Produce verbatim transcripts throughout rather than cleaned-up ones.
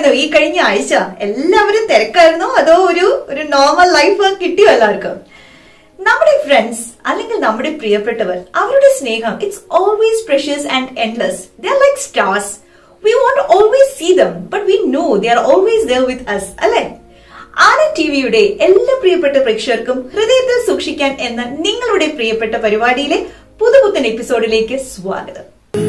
ഉണ്ടായിരുന്നു ഈ കഴിഞ്ഞ ആഴ്ച? എല്ലാവരും തിരക്കായിരുന്നോ അതോ ഒരു ഒരു നോർമൽ ലൈഫ് കിട്ടിയോ എല്ലാവർക്കും? നമ്മുടെ ഫ്രണ്ട്സ് അല്ലെങ്കിൽ നമ്മുടെ പ്രിയപ്പെട്ടവർ, അവരുടെ സ്നേഹം it's always precious and endless. They are like stars. We want to always see them, but we know they are always there with us, അല്ലേ? ആനന്ദ് ടിവിയുടെ എല്ലാ പ്രിയപ്പെട്ട പ്രേക്ഷകർക്കും ഹൃദയത്തിൽ സൂക്ഷിക്കാൻ എന്ന നിങ്ങളുടെ പ്രിയപ്പെട്ട പരിപാടിയിലെ പുതുപുത്തൻ എപ്പിസോഡിലേക്ക് സ്വാഗതം.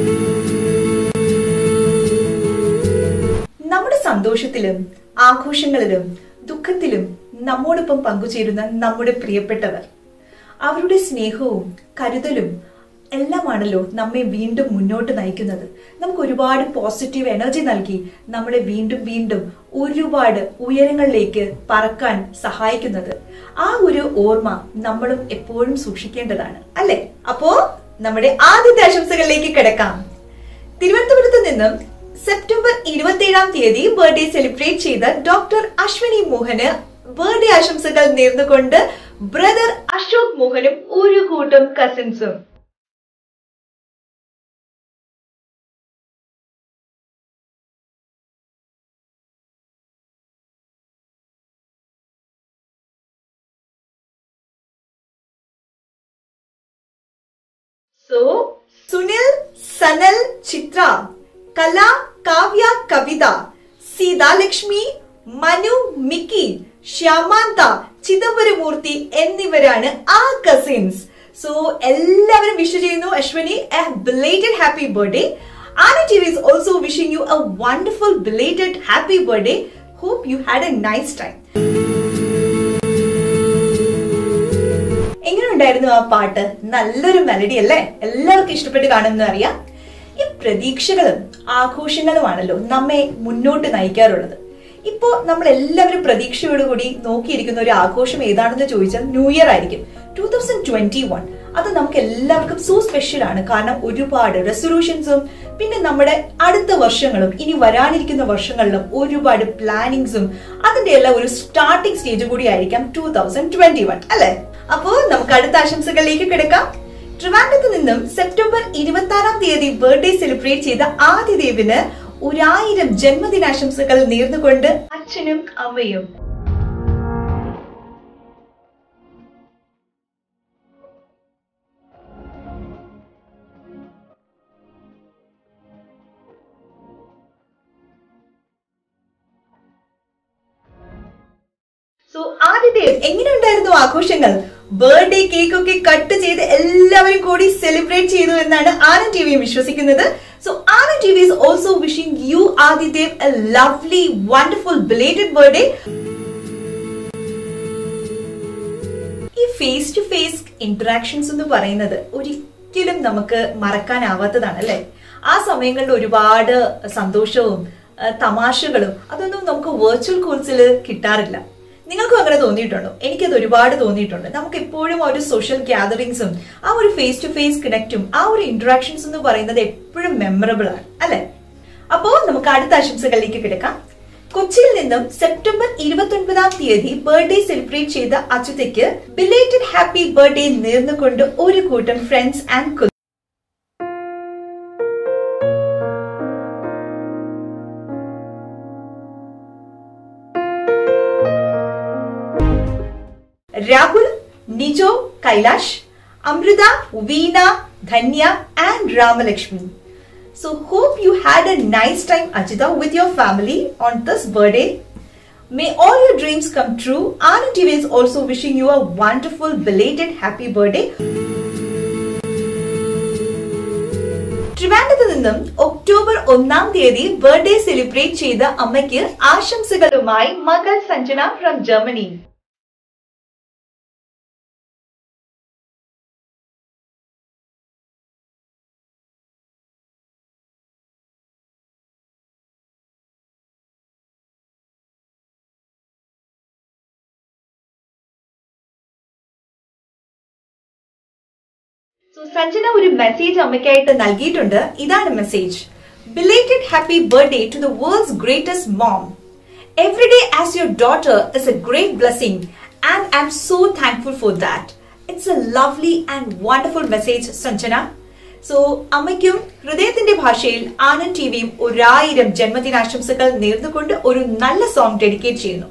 നമ്മുടെ സന്തോഷത്തിലും ആഘോഷങ്ങളിലും ദുഃഖത്തിലും നമ്മോടൊപ്പം പങ്കുചേരുന്ന നമ്മുടെ പ്രിയപ്പെട്ടവർ, അവരുടെ സ്നേഹവും കരുതലും എല്ലാമാണല്ലോ നമ്മെ വീണ്ടും മുന്നോട്ട് നയിക്കുന്നത്. നമുക്ക് ഒരുപാട് പോസിറ്റീവ് എനർജി നൽകി നമ്മളെ വീണ്ടും വീണ്ടും ഒരുപാട് ഉയരങ്ങളിലേക്ക് പറക്കാൻ സഹായിക്കുന്നത്. ആ ഒരു ഓർമ്മ നമ്മളും എപ്പോഴും സൂക്ഷിക്കേണ്ടതാണ്, അല്ലെ? അപ്പോ നമ്മുടെ ആദ്യത്തെ ആശംസകളിലേക്ക് കിടക്കാം. തിരുവനന്തപുരത്ത് നിന്നും സെപ്റ്റംബർ ഇരുപത്തി ഏഴാം തീയതി ബർത്ത്ഡേ സെലിബ്രേറ്റ് ചെയ്ത ഡോക്ടർ അശ്വിനി മോഹന് ബർത്ത്ഡേ ആശംസകൾ നേർന്നുകൊണ്ട് ബ്രദർ അശോക് മോഹനും ഒരു കൂട്ടം കസിൻസും. So, Sunil, Sanal, Chitra, Kala, Kavya, Kavita, Sida Lakshmi, Manu, Mickey, Shyamanta, Chidambaramurthy എന്നിവരാണ് ആ കസിൻസ്. സോ എല്ലാവരും വിഷ് ചെയ്യുന്നു Ashwini a belated happy birthday. Anand TV is also wishing you a wonderful belated happy birthday. Hope you had a nice time. എങ്ങനെ ഉണ്ടായിരുന്നു ആ പാട്ട്? നല്ലൊരു മെലഡി അല്ലേ? എല്ലാവർക്കും ഇഷ്ടപ്പെട്ട് കാണുമെന്ന് അറിയാം. ഈ പ്രതീക്ഷകളും ആഘോഷങ്ങളുമാണല്ലോ നമ്മെ മുന്നോട്ട് നയിക്കാറുള്ളത്. ഇപ്പോ നമ്മൾ എല്ലാവരും പ്രതീക്ഷയോടുകൂടി നോക്കിയിരിക്കുന്ന ഒരു ആഘോഷം ഏതാണെന്ന് ചോദിച്ചാൽ ന്യൂ ഇയർ ആയിരിക്കും. ടൂ തൗസൻഡ് ട്വന്റി വൺ അത് നമുക്ക് എല്ലാവർക്കും സോ സ്പെഷ്യൽ ആണ്. കാരണം ഒരുപാട് റെസൊല്യൂഷൻസും പിന്നെ നമ്മുടെ അടുത്ത വർഷങ്ങളും ഇനി വരാനിരിക്കുന്ന വർഷങ്ങളിലും ഒരുപാട് പ്ലാനിങ്സും അതിന്റെ എല്ലാം ഒരു സ്റ്റാർട്ടിംഗ് സ്റ്റേജ് കൂടി ആയിരിക്കാം ടൂ തൗസൻഡ് ട്വന്റി വൺ, അല്ലെ? അപ്പോ നമുക്ക് അടുത്ത ആശംസകളിലേക്ക് കിടക്കാം. ട്രിവാൻഡ്രത്ത് നിന്നും സെപ്റ്റംബർ ഇരുപത്തി ആറാം തീയതി ബർത്ത്ഡേ സെലിബ്രേറ്റ് ചെയ്ത ആദിദേവിന് ഒരായിരം ജന്മദിനാശംസകൾ നേർന്നുകൊണ്ട് അച്ഛനും അമ്മയും. സോ ആദിദേവ്, എങ്ങനെയുണ്ടായിരുന്നു ആഘോഷങ്ങൾ? ബർത്ത്ഡേ കേക്ക് ഒക്കെ കട്ട് ചെയ്ത് എല്ലാവരും കൂടി സെലിബ്രേറ്റ് ചെയ്തു എന്നാണ് ആനന്ദ് ടിവി വിശ്വസിക്കുന്നത്. So Anand TV is also wishing you Adidev a lovely wonderful belated birthday. ഈ ഫേസ് ടു ഫേസ് ഇന്ററാക്ഷൻസ് എന്ന് പറയുന്നത് ഒരിക്കലും നമുക്ക് മറക്കാനാവാത്തതാണ്, അല്ലെ? ആ സമയങ്ങളിൽ ഒരുപാട് സന്തോഷവും തമാശകളും അതൊന്നും നമുക്ക് വെർച്വൽ കോൾസിൽ കിട്ടാറില്ല. നിങ്ങൾക്കും അങ്ങനെ തോന്നിയിട്ടുണ്ടോ? എനിക്കത് ഒരുപാട് തോന്നിയിട്ടുണ്ട്. നമുക്ക് എപ്പോഴും ആ ഒരു സോഷ്യൽ ഗ്യാതറിങ്സും ആ ഒരു ഫേസ് ടു ഫേസ് കണക്റ്റും ആ ഒരു ഇന്ററാക്ഷൻസ് എന്ന് പറയുന്നത് എപ്പോഴും മെമ്മറബിൾ ആണ്, അല്ലെ? അപ്പോ നമുക്ക് അടുത്ത ആശംസകളിലേക്ക് കിടക്കാം. കൊച്ചിയിൽ നിന്നും സെപ്റ്റംബർ ഇരുപത്തി ഒൻപതാം തീയതി ബർത്ത്ഡേ സെലിബ്രേറ്റ് ചെയ്ത അച്യുതയ്ക്ക് ബിലേറ്റഡ് ഹാപ്പി ബർത്ത്ഡേ നേർന്നുകൊണ്ട് ഒരു കൂട്ടം friends and Rahul, Nijo, Kailash, Amrita, Veena, Dhanya and Ramalakshmi. So hope you had a nice time Achita with your family on this birthday. May all your dreams come true. Anand T V is also wishing you a wonderful belated happy birthday. ട്രിവാൻഡ്രത്ത് നിന്നും October ഒന്നാം തീയതി birthday celebrate ചെയ്ത അമ്മയ്ക്ക് ആശംസകളുമായി മകൾ Sanjana from Germany. So Sanjana ഒരു message അമ്മയ്ക്കായിട്ട് നൽകിയിട്ടുണ്ട്. ഇതാണ് message. Belated happy birthday to the world's greatest mom. Every day as your daughter is a great blessing and I'm so thankful for that. It's a lovely and wonderful message, Sanjana. So അമ്മയ്ക്കും ഹൃദയത്തിന്റെ ഭാഷയിൽ ആനന്ദ് ടിവിയും ഒരായിരം ജന്മദിനാശംസകൾ നേർന്നുകൊണ്ട് ഒരു നല്ല song dedicate ചെയ്യുന്നു.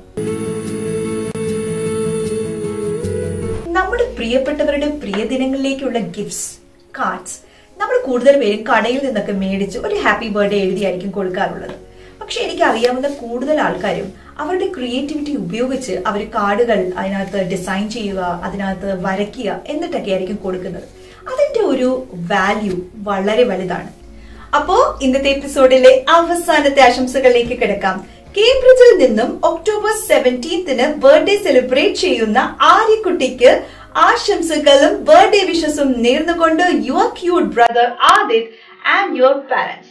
നമ്മുടെ പ്രിയപ്പെട്ടവരുടെ പ്രിയ ദിനങ്ങളിലേക്കുള്ള ഗിഫ്റ്റ്സ്, കാർഡ്സ് നമ്മൾ കൂടുതൽ പേരും കടയിൽ നിന്നൊക്കെ മേടിച്ച് ഒരു ഹാപ്പി ബർത്ത്ഡേ എഴുതിയായിരിക്കും കൊടുക്കാറുള്ളത്. പക്ഷെ എനിക്ക് അറിയാവുന്ന കൂടുതൽ ആൾക്കാരും അവരുടെ ക്രിയേറ്റിവിറ്റി ഉപയോഗിച്ച് അവർ കാർഡുകൾ അതിനകത്ത് ഡിസൈൻ ചെയ്യുക, അതിനകത്ത് വരയ്ക്കുക എന്നിട്ടൊക്കെ ആയിരിക്കും കൊടുക്കുന്നത്. അതിന്റെ ഒരു വാല്യൂ വളരെ വലുതാണ്. അപ്പോ ഇന്നത്തെ എപ്പിസോഡിലെ അവസാനത്തെ ആശംസകളിലേക്ക് കിടക്കാം. കേംബ്രിഡ്ജിൽ നിന്നും ഒക്ടോബർ സെവൻറ്റീൻത്തിന് ബർത്ത്ഡേ സെലിബ്രേറ്റ് ചെയ്യുന്ന ആര്യക്കുട്ടിക്ക് ആശംസകളും ബർത്ത്ഡേ വിഷസും നേർന്നുകൊണ്ട് your cute brother Adith and your parents.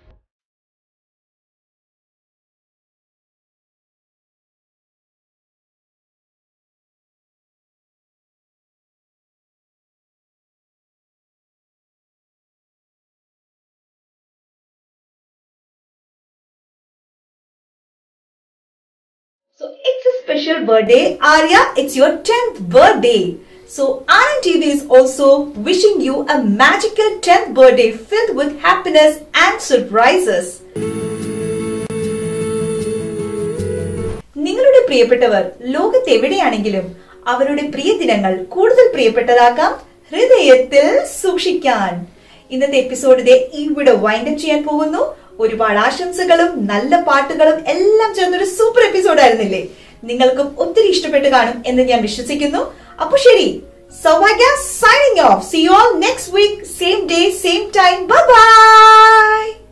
So it's a special birthday, Arya. It's your tenth birthday. So Anand T V is also wishing you a magical tenth birthday filled with happiness and surprises. നിങ്ങളുടെ പ്രിയപ്പെട്ടവർ ലോകത്ത് എവിടെയാണെങ്കിലും അവരുടെ പ്രിയ ദിനങ്ങൾ കൂടുതൽ പ്രിയപ്പെട്ടതാക്കാം, ഹൃദയത്തിൽ സൂക്ഷിക്കാൻ. ഇന്നത്തെ എപ്പിസോഡിനെ ഇവിടെ വൈൻഡപ്പ് ചെയ്യാൻ പോകുന്നു. ഒരുപാട് ആശംസകളും നല്ല പാട്ടുകളും എല്ലാം ചേർന്നൊരു സൂപ്പർ എപ്പിസോഡ് ആയിരുന്നില്ലേ? നിങ്ങൾക്കും ഒത്തിരി ഇഷ്ടപ്പെട്ട് കാണും എന്ന് ഞാൻ വിശ്വസിക്കുന്നു. അപ്പൊ ശരി, Saubhagya signing off. See you all next week, same day same time. Bye by.